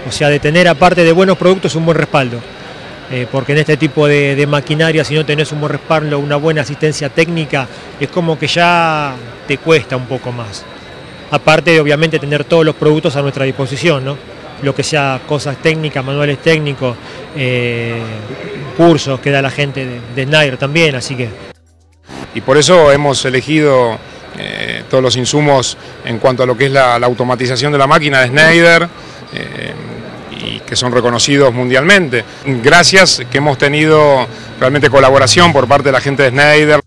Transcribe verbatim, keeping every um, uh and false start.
O sea, de tener aparte de buenos productos un buen respaldo. Eh, porque en este tipo de, de maquinaria, si no tenés un buen respaldo, una buena asistencia técnica, es como que ya te cuesta un poco más. Aparte de obviamente tener todos los productos a nuestra disposición, ¿no? Lo que sea cosas técnicas, manuales técnicos, eh, cursos que da la gente de, de Schneider también, así que... Y por eso hemos elegido eh, todos los insumos en cuanto a lo que es la, la automatización de la máquina de Schneider, eh, y que son reconocidos mundialmente. Gracias que hemos tenido realmente colaboración por parte de la gente de Schneider.